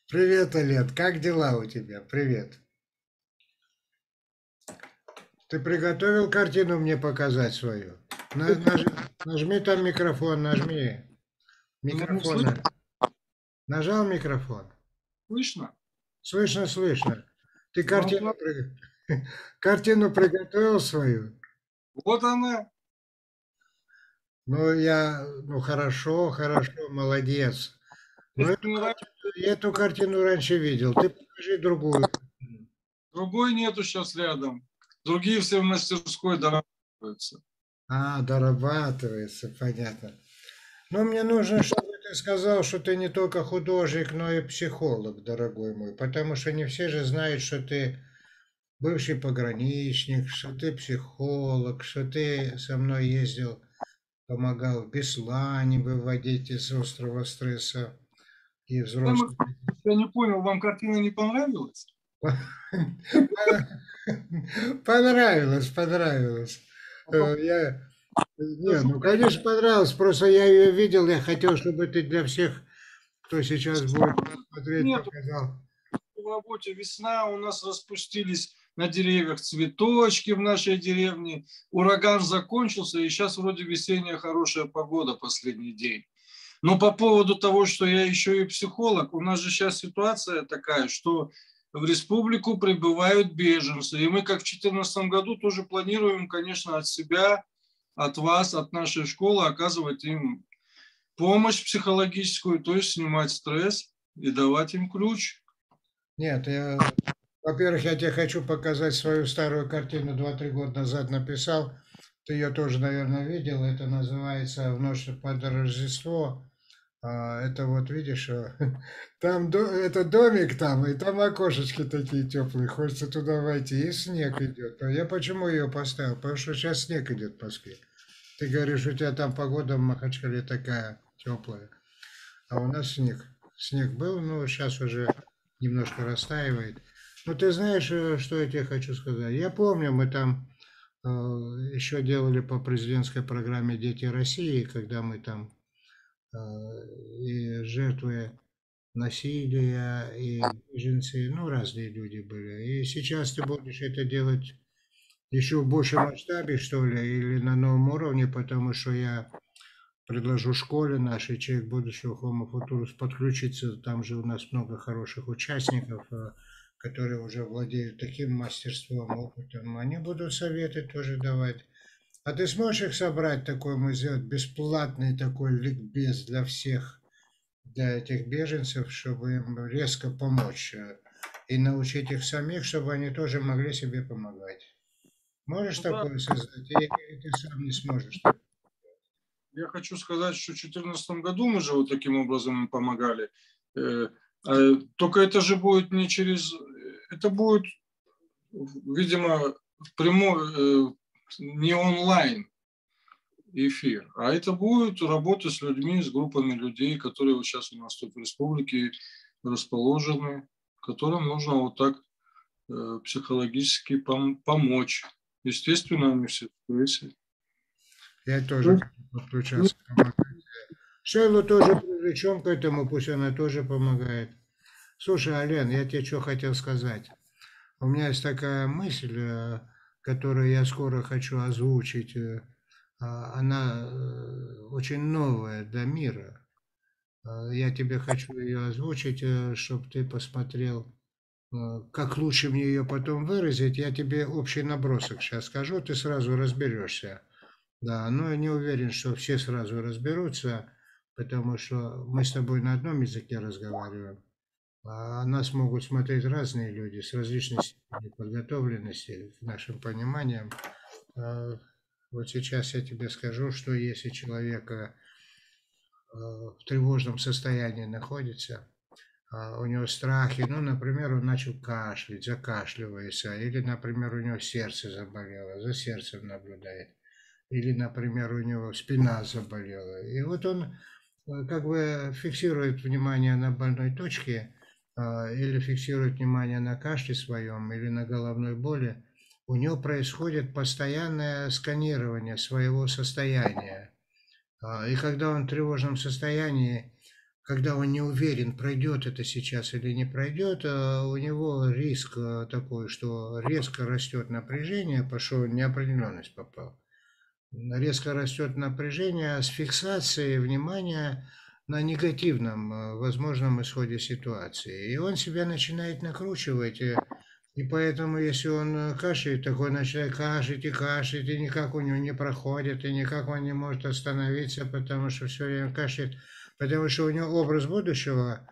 Привет, Олег, как дела у тебя? Привет. Ты приготовил картину мне показать свою? Нажми там микрофон, нажми. Ну, не Микрофон. Нажал микрофон? слышно? Слышно, слышно. Ты Ну, картину приготовил свою? вот она. Ну хорошо, хорошо, молодец. Но Если не нравится, я эту картину раньше видел. Ты покажи другую. другой нету сейчас рядом. Другие все в мастерской дорабатываются. Дорабатывается, понятно. Но мне нужно, чтобы ты сказал, что ты не только художник, но и психолог, дорогой мой. Потому что не все же знают, что ты бывший пограничник, что ты психолог, что ты со мной ездил, помогал в Беслане выводить из острого стресса и Там, взрослых. я не понял, вам картина не понравилась? Понравилось, понравилось. А Не, покажу. ну, конечно, понравилось. Просто я ее видел, я хотел, чтобы ты для всех, кто сейчас будет смотреть, Нету показал. в работе весна, у нас распустились на деревьях цветочки в нашей деревне. Ураган закончился, и сейчас вроде весенняя хорошая погода последний день. Но по поводу того, что я еще и психолог, у нас же сейчас ситуация такая, что в республику прибывают беженцы. И мы, как в 2014 году, тоже планируем, конечно, от себя, от вас, от нашей школы оказывать им помощь психологическую, то есть снимать стресс и давать им ключ. Нет, во-первых, я тебе хочу показать свою старую картину, 2-3 года назад написал. Ты ее тоже, наверное, видел. Это называется «В ночь под Рождество». Это вот, видишь, это домик там, и там окошечки такие теплые. Хочется туда войти, и снег идет. А я почему ее поставил? Потому что сейчас снег идет в Москве. Ты говоришь, у тебя там погода в Махачкале такая теплая, а у нас снег. Снег был, но сейчас уже немножко растаивает. Ну, ты знаешь, что я тебе хочу сказать? Я помню, мы там еще делали по президентской программе «Дети России», когда мы там э, и жертвы насилия, и беженцы, ну, разные люди были. И сейчас ты будешь это делать еще в большем масштабе, что ли, или на новом уровне, потому что я предложу школе нашей «Человек будущего Homo Futurus» подключиться. Там же у нас много хороших участников, которые уже владеют таким мастерством, опытом. Они будут советы тоже давать. А ты сможешь их собрать, такой мы сделать бесплатный такой ликбез для всех, для этих беженцев, чтобы им резко помочь и научить их самих, чтобы они тоже могли себе помогать. Можешь Ну да, такое создать, или ты сам не сможешь так? я хочу сказать, что в 2014 году мы же вот таким образом им помогали. Только это же будет не через... Это будет, видимо, в прямой, не онлайн эфир, а это будет работа с людьми, с группами людей, которые вот сейчас у нас тут в республике расположены, которым нужно вот так психологически помочь. Естественно, они все в стрессе. Я тоже хочу подключаться, помогать. Шейлу тоже привлечем к этому, пусть она тоже помогает. Слушай, Ален, я тебе что хотел сказать. У меня есть такая мысль, которую я скоро хочу озвучить. Она очень новая для мира. Я тебе хочу ее озвучить, чтобы ты посмотрел, как лучше мне ее потом выразить. Я тебе общий набросок сейчас скажу, ты сразу разберешься. Да, но я не уверен, что все сразу разберутся, потому что мы с тобой на одном языке разговариваем, а нас могут смотреть разные люди с различной степенью подготовленности, нашим пониманием. А, Вот сейчас я тебе скажу, что если человек в тревожном состоянии находится, у него страхи, ну, например, он начал кашлять, закашливается, или, например, у него сердце заболело, за сердцем наблюдает, или, например, у него спина заболела. И вот он как бы фиксирует внимание на больной точке, или фиксирует внимание на кашле своем, или на головной боли, у него происходит постоянное сканирование своего состояния. И когда он в тревожном состоянии, когда он не уверен, пройдет это сейчас или не пройдет, у него риск такой, что резко растет напряжение, пошел неопределенность попал. Резко растет напряжение с фиксацией внимания на негативном возможном исходе ситуации. И он себя начинает накручивать. И поэтому, если он кашляет, так он начинает кашлять, и никак у него не проходит, и никак он не может остановиться, потому что все время кашляет. Потому что у него образ будущего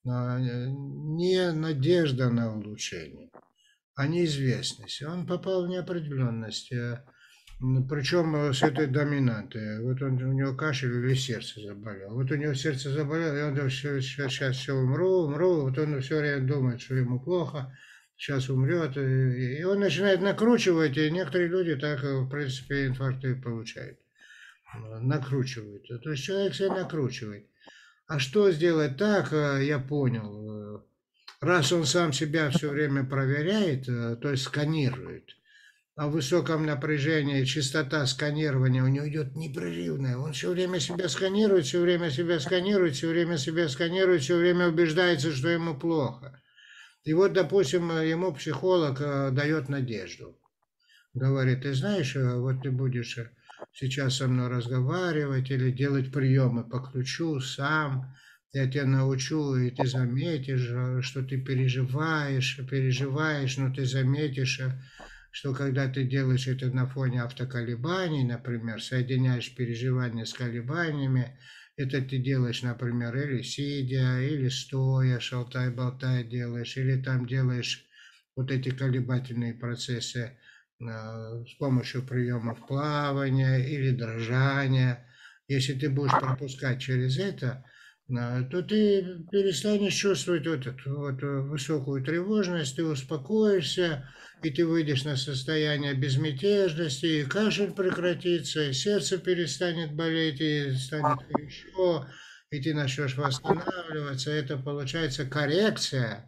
не надежда на улучшение, а неизвестность. Он попал в неопределенность. Причем с этой доминантой. Вот он, у него кашель или сердце заболело. Вот у него сердце заболело, и он думает, сейчас все умру. Вот он все время думает, что ему плохо, сейчас умрет. И он начинает накручивать, и некоторые люди так, в принципе, инфаркты получают. Накручивают. То есть человек себя накручивает. А что сделать так, я понял. Раз он сам себя все время проверяет, то есть сканирует, а в высоком напряжении частота сканирования у него идет непрерывная. Он все время себя сканирует, все время себя сканирует, все время себя сканирует, все время убеждается, что ему плохо. И вот, допустим, ему психолог дает надежду. Говорит, ты знаешь, вот ты будешь сейчас со мной разговаривать или делать приемы по ключу сам, я тебя научу, и ты заметишь, что ты переживаешь, но ты заметишь, что когда ты делаешь это на фоне автоколебаний, например, соединяешь переживания с колебаниями, это ты делаешь, например, или сидя, или стоя, шалтай-болтай делаешь, или там делаешь вот эти колебательные процессы с помощью приемов плавания или дрожания. Если ты будешь пропускать через это, то ты перестанешь чувствовать высокую тревожность, ты успокоишься, и ты выйдешь на состояние безмятежности, и кашель прекратится, и сердце перестанет болеть, и станет хорошо, и ты начнешь восстанавливаться. Это получается коррекция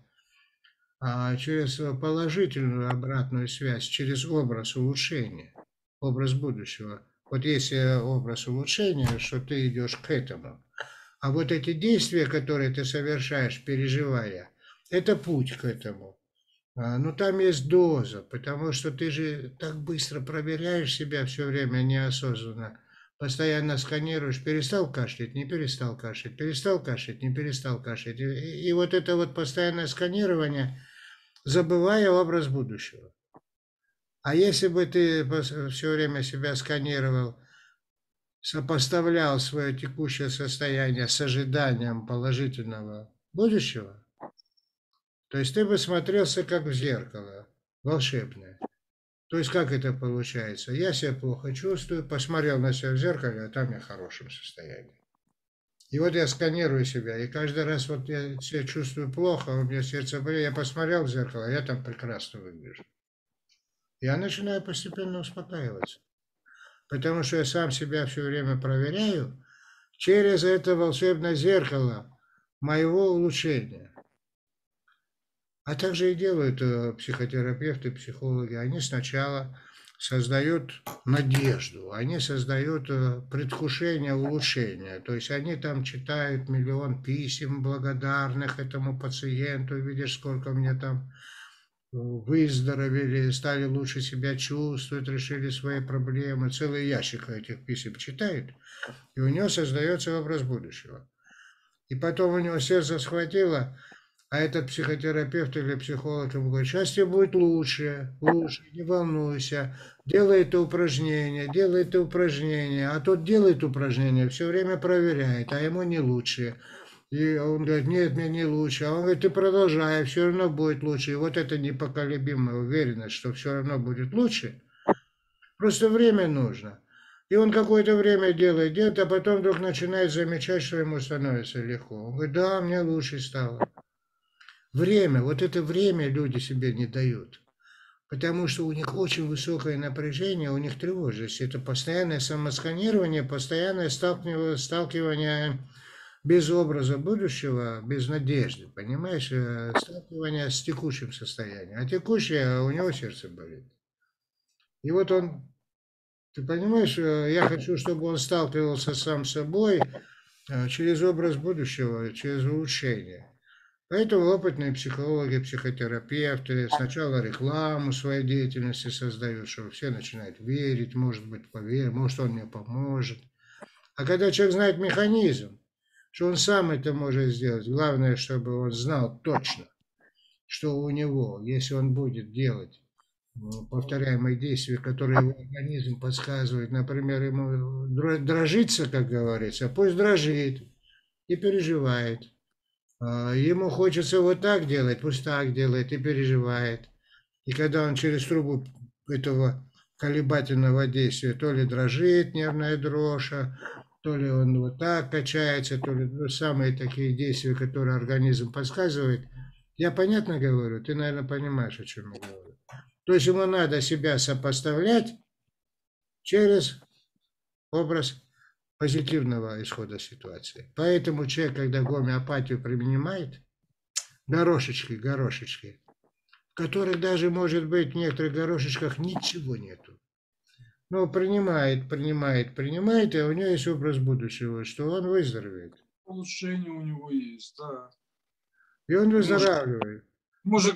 через положительную обратную связь, через образ улучшения, образ будущего. Вот если образ улучшения, что ты идешь к этому. А вот эти действия, которые ты совершаешь, переживая, это путь к этому. Но там есть доза, потому что ты же так быстро проверяешь себя все время неосознанно. Постоянно сканируешь, перестал кашлять, не перестал кашлять, перестал кашлять, не перестал кашлять. И вот это вот постоянное сканирование, забывая образ будущего. А если бы ты все время себя сканировал, сопоставлял свое текущее состояние с ожиданием положительного будущего, то есть ты бы смотрелся как в зеркало, волшебное. То есть как это получается? Я себя плохо чувствую, посмотрел на себя в зеркале, а там я в хорошем состоянии. И вот я сканирую себя, и каждый раз вот я себя чувствую плохо, у меня сердце болит, я посмотрел в зеркало, а я там прекрасно выгляжу. Я начинаю постепенно успокаиваться, потому что я сам себя все время проверяю через это волшебное зеркало моего улучшения. А также и делают психотерапевты, психологи. Они сначала создают надежду, они создают предвкушение улучшения. То есть они там читают миллион писем благодарных этому пациенту, видишь, сколько мне там выздоровели, стали лучше себя чувствовать, решили свои проблемы. Целый ящик этих писем читает, и у него создается образ будущего. И потом у него сердце схватило, а этот психотерапевт или психолог ему говорит, сейчас тебе будет лучше, не волнуйся, делай это упражнение. А тот делает упражнение, все время проверяет, а ему не лучше. И он говорит, нет, мне не лучше. А он говорит, ты продолжай, все равно будет лучше. И вот эта непоколебимая уверенность, что все равно будет лучше, просто время нужно. И он какое-то время делает, а потом вдруг начинает замечать, что ему становится легко. Он говорит, да, мне лучше стало. Время, вот это время люди себе не дают. Потому что у них очень высокое напряжение, у них тревожность. Это постоянное самосканирование, постоянное сталкивание без образа будущего, без надежды, понимаешь, сталкивание с текущим состоянием. А текущее, у него сердце болит. И вот он, ты понимаешь, я хочу, чтобы он сталкивался сам с собой, через образ будущего, через улучшение. Поэтому опытные психологи, психотерапевты сначала рекламу своей деятельности создают, чтобы все начинают верить, может быть, поверь, может, он мне поможет. А когда человек знает механизм, что он сам это может сделать, главное, чтобы он знал точно, что у него, если он будет делать повторяемые действия, которые его организм подсказывает, например, ему дрожится, как говорится, пусть дрожит и переживает. Ему хочется вот так делать, пусть так делает и переживает. И когда он через трубу этого колебательного действия то ли дрожит, нервная дрожь, то ли он вот так качается, то ли самые такие действия, которые организм подсказывает. Я понятно говорю? Ты, наверное, понимаешь, о чем я говорю. То есть ему надо себя сопоставлять через образ позитивного исхода ситуации. Поэтому человек, когда гомеопатию принимает, горошечки, в которых даже, может быть, в некоторых горошечках ничего нету. Но принимает, и у него есть образ будущего, что он выздоровеет. Улучшение у него есть, да. И он Может, выздоравливает. может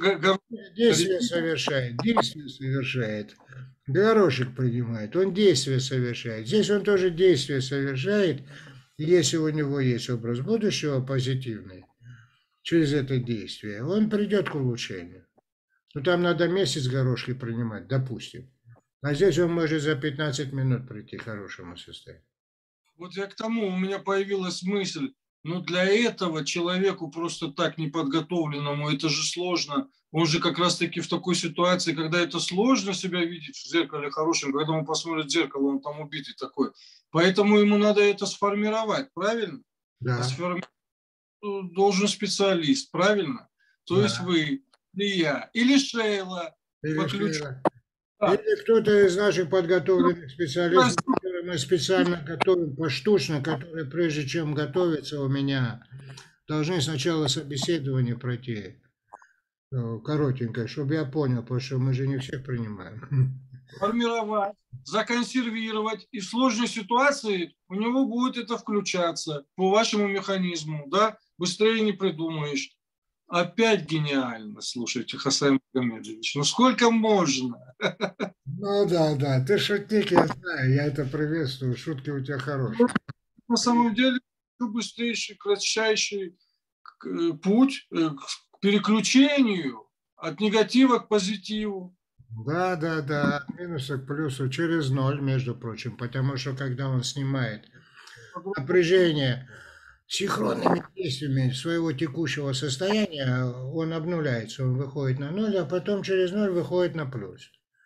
Действие совершает. Горошек принимает, он действие совершает. Здесь он тоже действие совершает, если у него есть образ будущего позитивный, через это действие, он придет к улучшению. Ну, там надо месяц горошки принимать, допустим. А здесь он может за 15 минут прийти к хорошему состоянию. Вот я к тому, у меня появилась мысль, но для этого человеку просто так неподготовленному, это же сложно. Он же как раз-таки в такой ситуации, когда это сложно себя видеть в зеркале хорошем, когда он посмотрит в зеркало, он там убитый такой. Поэтому ему надо это сформировать, правильно? А Да, сформировать должен специалист, правильно? То есть да. вы, или я, или Шейла Или по ключу. Шейла. Да. Или кто-то из наших подготовленных Ну, специалистов, которые мы специально готовим поштучно, которые прежде чем готовиться у меня, должны сначала собеседование пройти коротенькое, чтобы я понял, потому что мы же не всех принимаем. формировать, законсервировать, и в сложной ситуации у него будет это включаться по вашему механизму, да, быстрее не придумаешь. Опять гениально, слушайте, Хасай Магомедович. Ну сколько можно? Ну да, да, ты шутник, я знаю, я это приветствую, шутки у тебя хорошие. На самом деле, быстрейший, кратчайший путь к переключению от негатива к позитиву. Да, да, да, от минуса к плюсу через ноль, между прочим, потому что когда он снимает напряжение синхронными действиями своего текущего состояния, он обнуляется, он выходит на ноль, а потом через ноль выходит на плюс.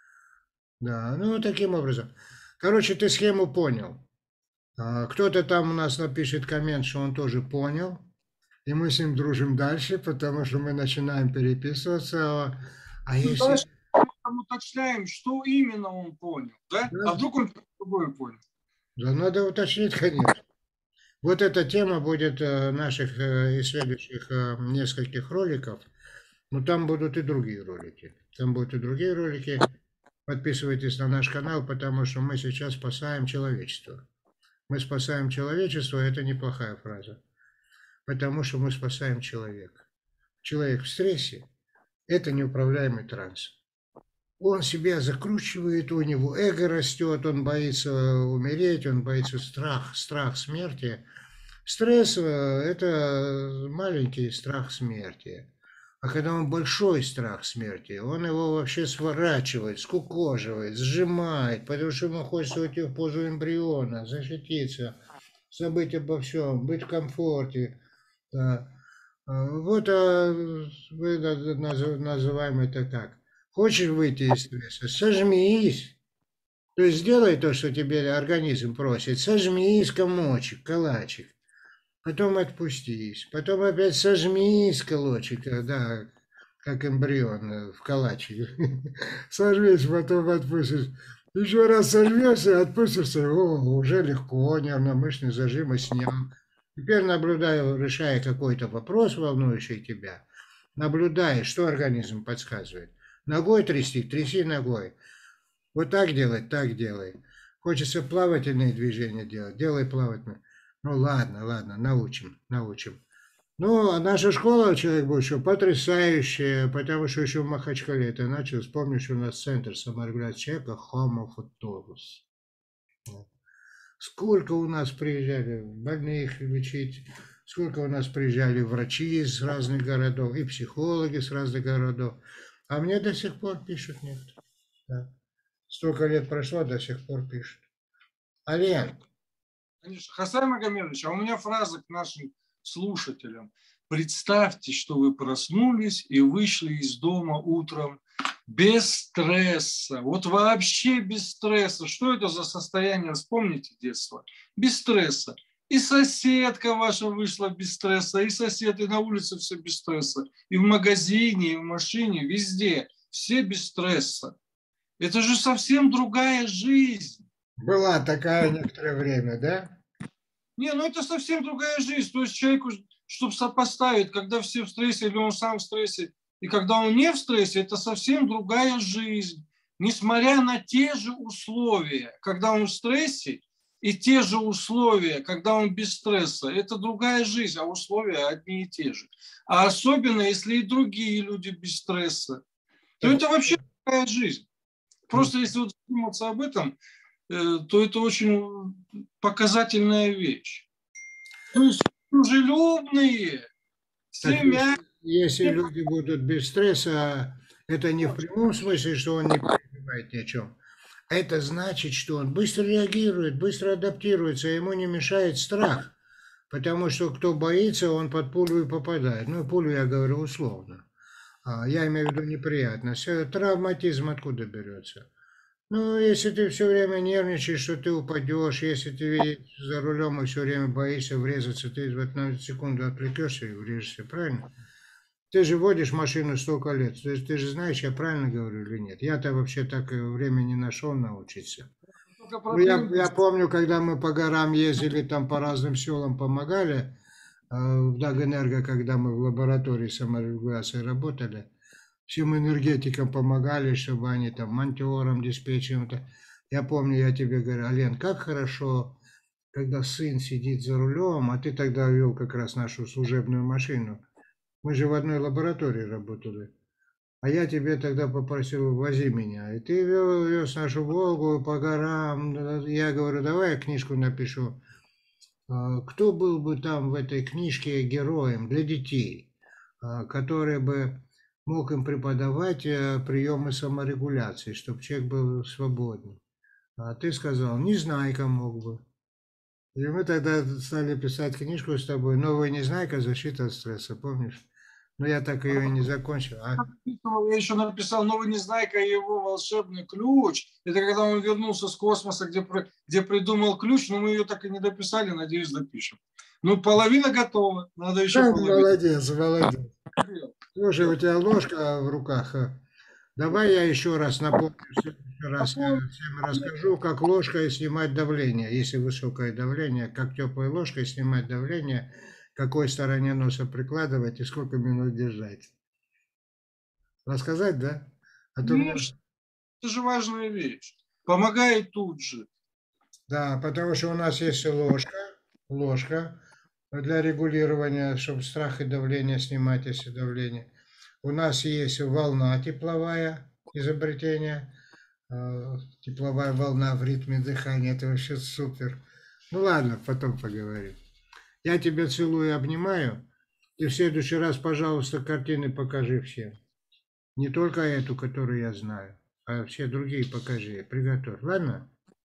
Да, ну таким образом. Короче, ты схему понял. Кто-то там у нас напишет коммент, что он тоже понял, и мы с ним дружим дальше, потому что мы начинаем переписываться. А Ну, если... давайте уточняем, что именно он понял, да? Да, А вдруг он другое понял? да, надо уточнить, конечно. Вот эта тема будет наших и следующих нескольких роликов. Но там будут и другие ролики. Там будут и другие ролики. Подписывайтесь на наш канал, потому что мы сейчас спасаем человечество. Мы спасаем человечество, это неплохая фраза. Потому что мы спасаем человека. Человек в стрессе– это неуправляемый транс. Он себя закручивает, у него эго растет, он боится умереть, он боится страх смерти. Стресс– это маленький страх смерти. А когда он большой страх смерти, он его вообще сворачивает, скукоживает, сжимает, потому что ему хочется уйти в позу эмбриона, защититься, забыть обо всем, быть в комфорте. Да. Вот мы называем это как? Хочешь выйти из стресса? Сожмись. То есть сделай то, что тебе организм просит. Сожмись, комочек, калачик. Потом отпустись. Потом опять сожмись, колочек, да, как эмбрион в калачик. Сожмись, потом отпустишь. Еще раз сожмешься, отпустишься, уже легко, нервно-мышечный зажим снял. Теперь наблюдаю, решая какой-то вопрос, волнующий тебя. Наблюдай, что организм подсказывает. Ногой трясти, тряси ногой. Вот так делать, так делай. Хочется плавательные движения делать, делай плавательные. Ну ладно, ладно, научим, научим. Ну, а наша школа, человек был еще потрясающая, потому что еще в Махачкале это начал. Вспомнишь, у нас центр саморегуляции человека Homo Futurus. Сколько у нас приезжали больных лечить, сколько у нас приезжали врачи из разных городов и психологи с разных городов. А мне до сих пор пишут некоторые. Да. Столько лет прошло, до сих пор пишут. Ален, Конечно. Хасан Магомедович, а у меня фраза к нашим слушателям. Представьте, что вы проснулись и вышли из дома утром без стресса. Вот вообще без стресса. Что это за состояние? Вспомните детство. Без стресса. И соседка ваша вышла без стресса, и сосед, и на улице все без стресса. И в магазине, и в машине, везде. Все без стресса. Это же совсем другая жизнь. была такая некоторое время, да? Не, ну это совсем другая жизнь. То есть человеку, чтобы сопоставить, когда все в стрессе или он сам в стрессе, и когда он не в стрессе, это совсем другая жизнь. Несмотря на те же условия, когда он в стрессе, и те же условия, когда он без стресса, это другая жизнь, а условия одни и те же. А особенно, если и другие люди без стресса, то Так, это вообще другая жизнь. ну, Просто если вот задуматься об этом, то это очень показательная вещь. То есть дружелюбные, так все мягкие. если люди будут без стресса, это не в прямом смысле, что он не переживает ни о чем. Это значит, что он быстро реагирует, быстро адаптируется, ему не мешает страх. Потому что кто боится, он под пулю и попадает. Ну, пулю я говорю условно. Я имею в виду неприятность. Травматизм откуда берется? Ну, если ты все время нервничаешь, что ты упадешь, если ты едешь за рулем и все время боишься врезаться, ты в одну секунду отвлекешься и врежешься, правильно? Ты же водишь машину столько лет, то есть ты же знаешь, я правильно говорю или нет? Я-то вообще так времени не нашел научиться. Только Ну, проблема, я помню, когда мы по горам ездили, там по разным селам помогали, в Дагэнерго, когда мы в лаборатории саморегуляции работали, всем энергетикам помогали, чтобы они там монтерам, диспетчерам. Я помню, я тебе говорю, Ален, как хорошо, когда сын сидит за рулем, а ты тогда вел как раз нашу служебную машину. Мы же в одной лаборатории работали. А я тебе тогда попросил, вози меня. И ты вез нашу Волгу по горам. Я говорю, давай я книжку напишу. Кто был бы там в этой книжке героем для детей, который бы мог им преподавать приемы саморегуляции, чтобы человек был свободен. А ты сказал, Незнайка мог бы. И мы тогда стали писать книжку с тобой «Новая Незнайка. Защита от стресса», помнишь? Но я так ее и не закончил. я еще написал «Новый Незнайка и его волшебный ключ». Это когда он вернулся с космоса, где придумал ключ, но мы ее так и не дописали, надеюсь, допишем. Ну, половина готова, надо еще Да, половину. молодец, молодец. Слушай, у тебя ложка в руках. Давай я еще раз напомню, в следующий раз всем расскажу, как ложкой снимать давление. Если высокое давление, как теплой ложкой снимать давление, какой стороне носа прикладывать и сколько минут держать. Рассказать, да? А то мне... Конечно, это же важная вещь. Помогает тут же. Да, потому что у нас есть ложка для регулирования, чтобы страх и давление снимать, если давление. У нас есть волна тепловая, изобретение, тепловая волна в ритме дыхания, это вообще супер. Ну ладно, потом поговорим. Я тебя целую и обнимаю. И в следующий раз, пожалуйста, картины покажи всем. Не только эту, которую я знаю, а все другие покажи. Приготовь, ладно?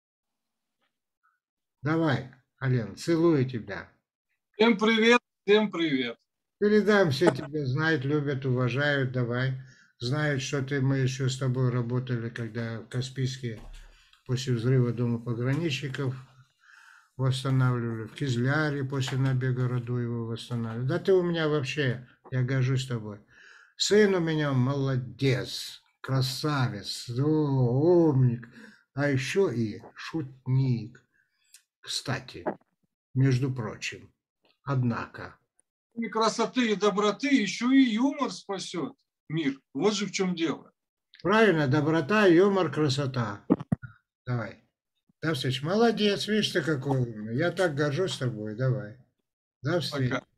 Давай, Ален, целую тебя. Всем привет, всем привет. Передам, все тебя знают, любят, уважают, давай. Знают, что мы еще с тобой работали, когда в Каспийске после взрыва дома пограничников восстанавливали, в Кизляре после набега Радуева восстанавливали. Да ты у меня вообще, я горжусь тобой. Сын у меня молодец, красавец, умник, а еще и шутник. Кстати, между прочим, однако. И красоты и доброты еще и юмор спасет мир. Вот же в чем дело. Правильно, доброта, юмор, красота. Давай. До встречи. Молодец, видишь ты какой умный. Я так горжусь тобой. Давай. До встречи. Пока.